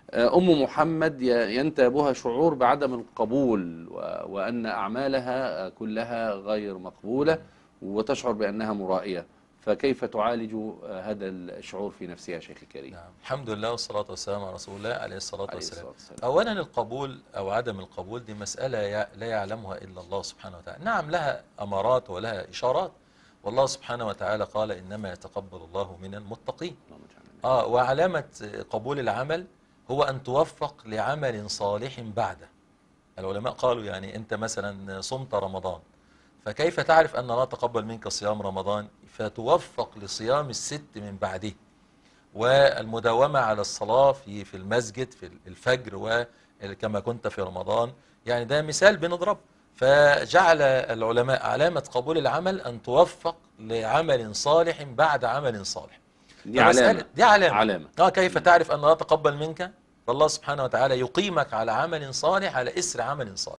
أم محمد ينتابها شعور بعدم القبول وأن أعمالها كلها غير مقبولة، وتشعر بأنها مرائية. فكيف تعالج هذا الشعور في نفسها يا شيخ الكريم؟ نعم، الحمد لله والصلاة والسلام على رسول الله عليه الصلاة عليه والسلام. الصلاة والسلام. أولا القبول أو عدم القبول دي مسألة لا يعلمها إلا الله سبحانه وتعالى. نعم لها أمارات ولها إشارات، والله سبحانه وتعالى قال إنما يتقبل الله من المتقين. اللهم اجعلنا منهم. وعلامة قبول العمل هو أن توفق لعمل صالح بعده. العلماء قالوا يعني أنت مثلا صمت رمضان، فكيف تعرف أن الله تقبل منك صيام رمضان؟ فتوفق لصيام الست من بعده، والمداومة على الصلاة في المسجد في الفجر، وكما كنت في رمضان. يعني ده مثال بنضربه. فجعل العلماء علامة قبول العمل أن توفق لعمل صالح بعد عمل صالح. دي فمسألة علامة. دي علامة. علامة. كيف تعرف أن الله تقبل منك؟ فالله سبحانه وتعالى يقيمك على عمل صالح على إثر عمل صالح.